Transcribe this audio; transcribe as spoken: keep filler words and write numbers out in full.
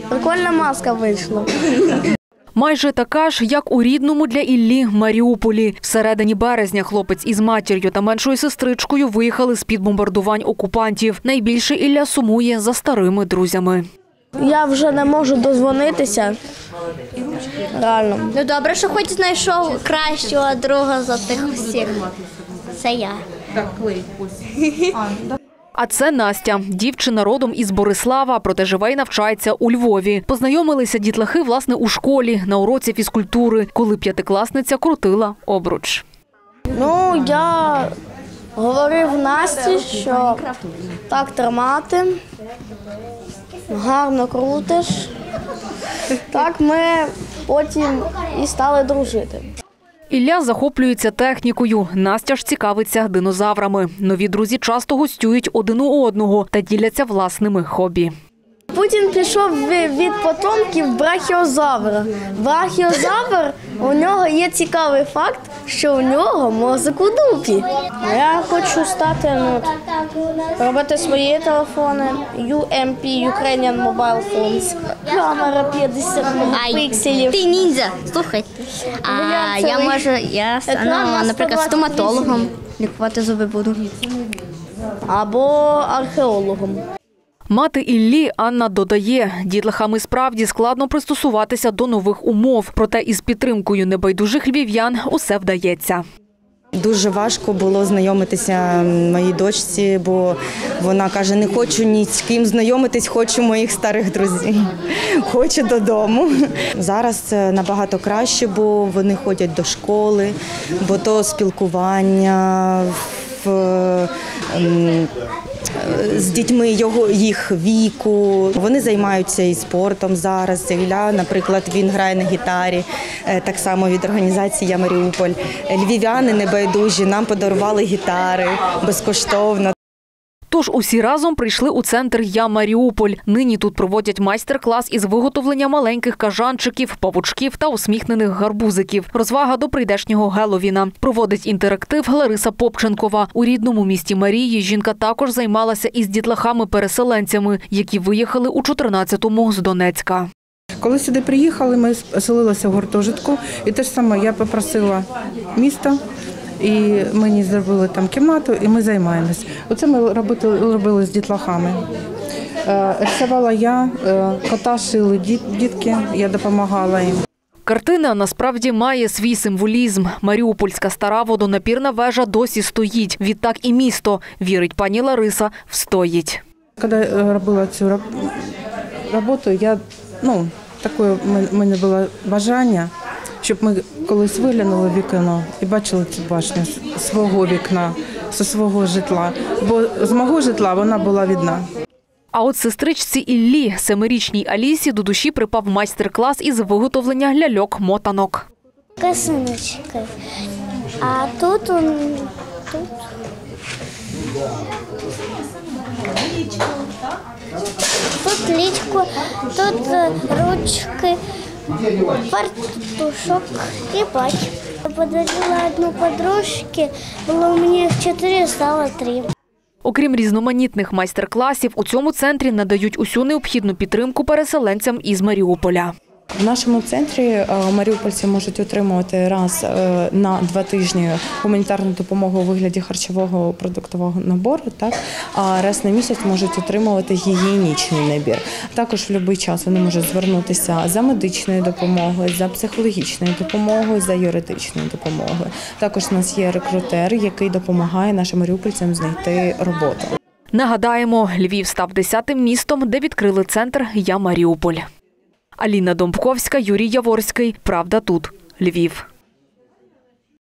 Прикольна маска вийшла. Майже така ж, як у рідному для Іллі Маріуполі. Всередині березня хлопець із матір'ю та меншою сестричкою виїхали з-під бомбардувань окупантів. Найбільше Ілля сумує за старими друзями. Я вже не можу дозвонитися. Реально. Ну добре, що хоч знайшов кращого друга за тих всіх. Це я. А це Настя. Дівчина родом із Борислава, проте живе і навчається у Львові. Познайомилися дітлахи, власне, у школі, на уроці фізкультури, коли п'ятикласниця крутила обруч. Ну, я говорив Насті, що так тримати, гарно крутиш. Так ми потім і стали дружити. Ілля захоплюється технікою, Настя ж цікавиться динозаврами. Нові друзі часто гостюють один у одного та діляться власними хобі. Путін пішов від потомків брахіозавра. Брахіозавр, у нього є цікавий факт, що у нього мозок у дупі. Я хочу стати, ну, робити свої телефони, ю ем пі, Ukrainian Mobile Phones, камера п'ятдесят пікселів. Ти ніндзя, слухай. А я можу, я стану, наприклад, стоматологом, лікувати зуби буду. Або археологом. Мати Іллі Анна додає, дітлахам і справді складно пристосуватися до нових умов, проте із підтримкою небайдужих львів'ян усе вдається. Дуже важко було знайомитися моїй дочці, бо вона каже, не хочу ні з ким знайомитись, хочу моїх старих друзів, хочу додому. Зараз це набагато краще, бо вони ходять до школи, бо то спілкування в з дітьми його, їх віку. Вони займаються і спортом зараз. Ілля, наприклад, він грає на гітарі, так само від організації «Я Маріуполь». Львів'яни небайдужі нам подарували гітари безкоштовно. Тож усі разом прийшли у центр «Я Маріуполь». Нині тут проводять майстер-клас із виготовлення маленьких кажанчиків, павучків та усміхнених гарбузиків. Розвага до прийдешнього Геловіна. Проводить інтерактив Лариса Попченкова. У рідному місті Марії жінка також займалася із дітлахами-переселенцями, які виїхали у чотирнадцятому з Донецька. Коли сюди приїхали, ми оселилися в гуртожитку. І те ж саме я попросила міста. І мені зробили там кімнату, і ми займаємось. Оце ми робили, робили з дітлахами. Рисувала я, кота шили дітки, я допомагала їм. Картина насправді має свій символізм. Маріупольська стара водонапірна вежа досі стоїть. Відтак і місто, вірить пані Лариса, встоїть. Коли робила цю роботу, я, ну, таке в мене було бажання, щоб ми колись виглянули в вікно і бачили цю башню з свого вікна, зі свого житла. Бо з мого житла вона була видна. А от сестричці Іллі, семирічній Алісі, до душі припав майстер-клас із виготовлення ляльок-мотанок. Косиночки. А тут он... Тут... Тут лічку, тут ручки. Фартушок и бач. Подарила одну подружке, было у меня четыре, стало три. Окрім різноманітних майстер-класів, у цьому центрі надають усю необхідну підтримку переселенцям із Маріуполя. В нашому центрі маріупольці можуть отримувати раз на два тижні гуманітарну допомогу у вигляді харчового продуктового набору, так? А раз на місяць можуть отримувати гігієнічний набір. Також в будь-який час вони можуть звернутися за медичною допомогою, за психологічною допомогою, за юридичною допомогою. Також у нас є рекрутер, який допомагає нашим маріупольцям знайти роботу. Нагадаємо, Львів став десятим містом, де відкрили центр «Я Маріуполь». Аліна Домбковська, Юрій Яворський. Правда тут. Львів.